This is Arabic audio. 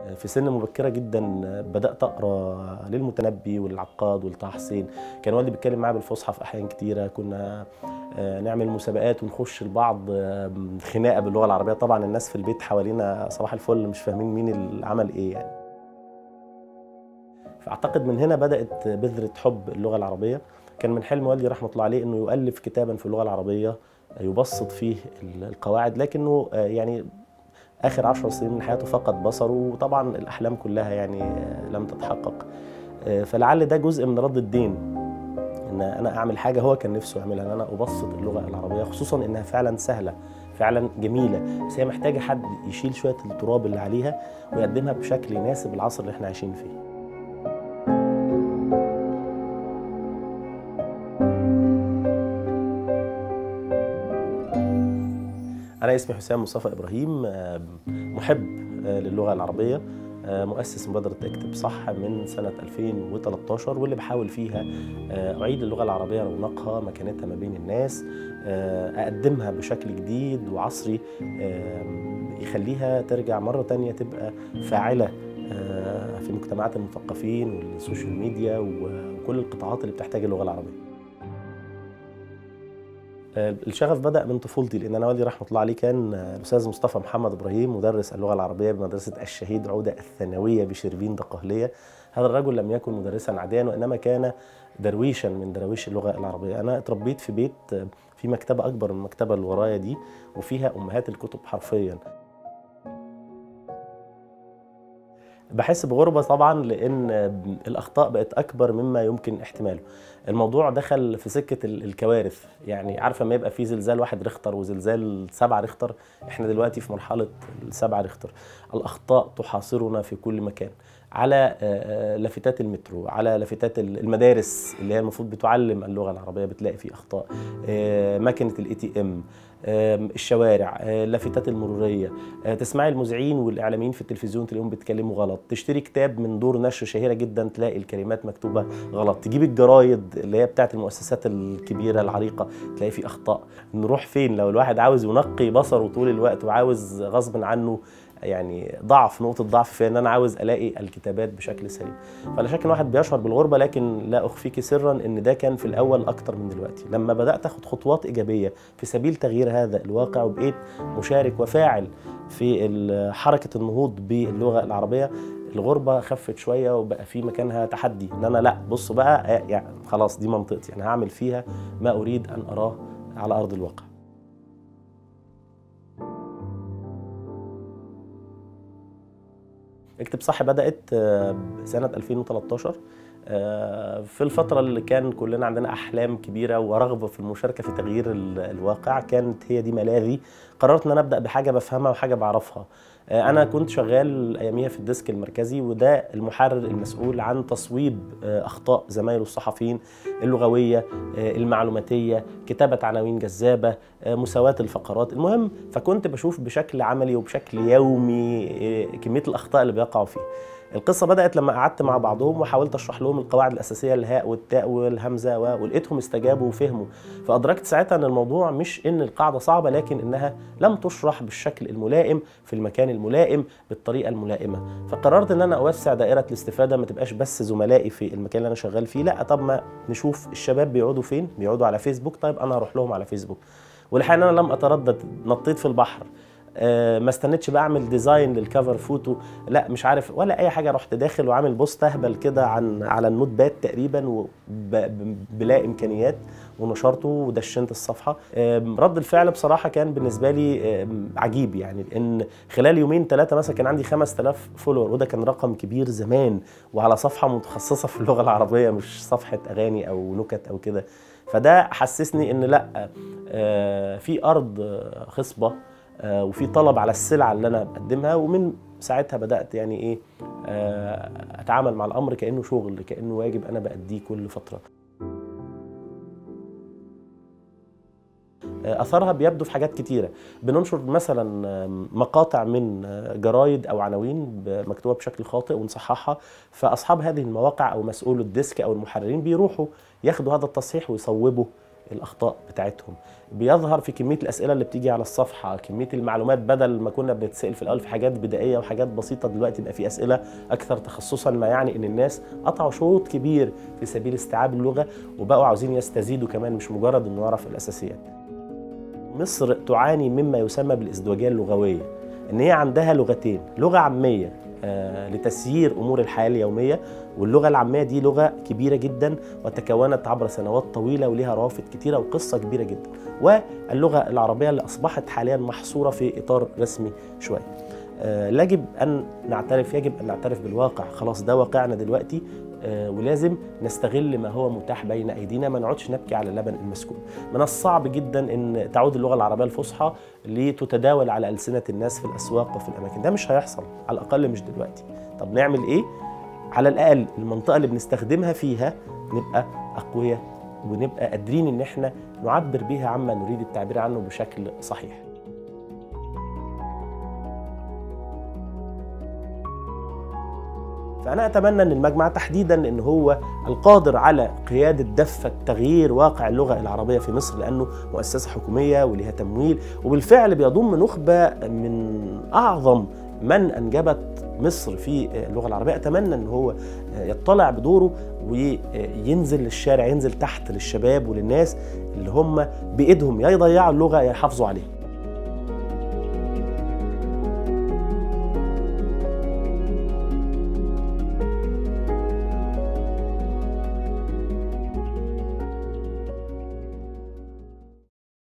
في سن مبكرة جدا بدأت أقرأ للمتنبي والعقاد والطه حسين. كان والدي بيتكلم معايا بالفصحى في أحيان كتيرة. كنا نعمل مسابقات ونخش لبعض خناقة باللغة العربية. طبعا الناس في البيت حوالينا صباح الفل مش فاهمين مين اللي عمل إيه يعني. فأعتقد من هنا بدأت بذرة حب اللغة العربية. كان من حلم والدي رحمة الله عليه إنه يؤلف كتابا في اللغة العربية يبسط فيه القواعد، لكنه يعني آخر 10 سنين من حياته فقد بصره، وطبعا الأحلام كلها يعني لم تتحقق. فلعل ده جزء من رد الدين، إن أنا أعمل حاجة هو كان نفسه يعملها، إن أنا أبسط اللغة العربية، خصوصا إنها فعلا سهلة فعلا جميلة، بس هي محتاجة حد يشيل شوية التراب اللي عليها ويقدمها بشكل يناسب العصر اللي احنا عايشين فيه. أنا اسمي حسام مصطفى إبراهيم، محب للغة العربية، مؤسس مبادرة اكتب صح من سنة 2013، واللي بحاول فيها أعيد اللغة العربية رونقها، مكانتها ما بين الناس، أقدمها بشكل جديد وعصري يخليها ترجع مرة تانية تبقى فاعلة في مجتمعات المثقفين والسوشيال ميديا وكل القطاعات اللي بتحتاج اللغة العربية. الشغف بدأ من طفولتي، لأن أنا والدي رحمة الله عليه كان الأستاذ مصطفى محمد إبراهيم مدرس اللغة العربية بمدرسة الشهيد عودة الثانوية بشربين دقهلية. هذا الرجل لم يكن مدرسا عاديا، وإنما كان درويشا من درويش اللغة العربية. أنا اتربيت في بيت في مكتبة أكبر من المكتبة اللي ورايا دي، وفيها أمهات الكتب حرفيا. بحس بغربة طبعا، لأن الأخطاء بقت أكبر مما يمكن احتماله. الموضوع دخل في سكة الكوارث، يعني عارفة ما يبقى في زلزال 1 ريختر وزلزال 7 ريختر، احنا دلوقتي في مرحلة 7 ريختر. الأخطاء تحاصرنا في كل مكان، على لافتات المترو، على لافتات المدارس اللي هي المفروض بتعلم اللغة العربية بتلاقي فيه أخطاء، ماكينة الATM، الشوارع، اللافتات المرورية، تسمعي المذيعين والإعلاميين في التلفزيون تلاقيهم بيتكلموا غلط، تشتري كتاب من دور نشر شهيرة جدا تلاقي الكلمات مكتوبة غلط، تجيب الجرايد اللي هي بتاعت المؤسسات الكبيرة العريقة تلاقي فيه أخطاء. نروح فين لو الواحد عاوز ينقي بصره طول الوقت وعاوز غصب عنه، يعني نقطة ضعف في ان انا عاوز الاقي الكتابات بشكل سليم. فلا شك ان واحد بيشعر بالغربة، لكن لا اخفيك سرا ان ده كان في الاول اكتر من دلوقتي. لما بدأت اخد خطوات ايجابية في سبيل تغيير هذا الواقع، وبقيت مشارك وفاعل في حركة النهوض باللغة العربية، الغربة خفت شوية وبقى في مكانها تحدي، ان انا لا بص بقى يعني خلاص دي منطقتي، انا هعمل فيها ما اريد ان اراه على ارض الواقع. اكتب صح بدأت سنة 2013، في الفترة اللي كان كلنا عندنا أحلام كبيرة ورغبة في المشاركة في تغيير الواقع، كانت هي دي ملاذي. قررت إن أنا أبدأ بحاجة بفهمها وحاجة بعرفها. أنا كنت شغال أياميها في الديسك المركزي، وده المحرر المسؤول عن تصويب أخطاء زمايله الصحفيين اللغوية، المعلوماتية، كتابة عناوين جذابة، مساواة الفقرات، المهم. فكنت بشوف بشكل عملي وبشكل يومي كمية الأخطاء اللي بيقعوا فيها. القصة بدأت لما قعدت مع بعضهم وحاولت أشرح لهم القواعد الأساسية، الهاء والتاء والهمزة، ولقيتهم استجابوا وفهموا. فأدركت ساعتها أن الموضوع مش إن القاعدة صعبة، لكن إنها لم تشرح بالشكل الملائم في المكان الملائم بالطريقة الملائمة. فقررت إن أنا أوسع دائرة الاستفادة، ما تبقاش بس زملائي في المكان اللي أنا شغال فيه، لا طب ما نشوف الشباب بيقعدوا فين، بيقعدوا على فيسبوك، طيب أنا هروح لهم على فيسبوك. والحقيقة أنا لم أتردد، نطيت في البحر، ما استنيتش بقى اعمل ديزاين للكفر فوتو، لا مش عارف ولا اي حاجه، رحت داخل وعامل بوست اهبل كده على النوت باد تقريبا بلا امكانيات، ونشرته ودشنت الصفحه. رد الفعل بصراحه كان بالنسبه لي عجيب، يعني لان خلال يومين 3 مثلا كان عندي 5000 فولور، وده كان رقم كبير زمان، وعلى صفحه متخصصه في اللغه العربيه، مش صفحه اغاني او نكت او كده. فده حسسني ان لا، في ارض خصبه وفي طلب على السلعة اللي أنا بقدمها. ومن ساعتها بدأت يعني إيه أتعامل مع الأمر كأنه شغل، كأنه واجب أنا بأديه كل فترة. أثرها بيبدو في حاجات كتيرة. بننشر مثلا مقاطع من جرايد أو عناوين مكتوبة بشكل خاطئ ونصححها، فأصحاب هذه المواقع أو مسؤول الديسك أو المحررين بيروحوا ياخدوا هذا التصحيح ويصوبوا الاخطاء بتاعتهم، بيظهر في كميه الاسئله اللي بتيجي على الصفحه، كميه المعلومات. بدل ما كنا بنتسال في الاول في حاجات بدائيه وحاجات بسيطه، دلوقتي بقى في اسئله اكثر تخصصا، ما يعني ان الناس قطعوا شوط كبير في سبيل استيعاب اللغه، وبقوا عاوزين يستزيدوا كمان، مش مجرد انه يعرف الاساسيات. مصر تعاني مما يسمى بالازدواجيه اللغويه، ان هي عندها لغتين، لغه عاميه لتسيير امور الحياه اليوميه، واللغه العاميه دي لغه كبيره جدا وتكونت عبر سنوات طويله ولها روافد كتيره وقصه كبيره جدا، واللغه العربيه اللي اصبحت حاليا محصوره في اطار رسمي شويه. يجب ان نعترف بالواقع، خلاص ده واقعنا دلوقتي، ولازم نستغل ما هو متاح بين ايدينا، ما نقعدش نبكي على اللبن المسكوب. من الصعب جدا ان تعود اللغه العربيه الفصحى لتتداول على السنه الناس في الاسواق وفي الاماكن، ده مش هيحصل، على الاقل مش دلوقتي. طب نعمل ايه؟ على الاقل المنطقه اللي بنستخدمها فيها نبقى اقوياء، ونبقى قادرين ان احنا نعبر بيها عما نريد التعبير عنه بشكل صحيح. فأنا أتمنى أن المجمع تحديداً أن هو القادر على قيادة دفة تغيير واقع اللغة العربية في مصر، لأنه مؤسسة حكومية ولها تمويل، وبالفعل بيضم نخبة من أعظم من أنجبت مصر في اللغة العربية. أتمنى أن هو يطلع بدوره وينزل للشارع، ينزل تحت للشباب وللناس اللي هم بإيدهم يا يضيعوا اللغة يا يحافظوا عليها.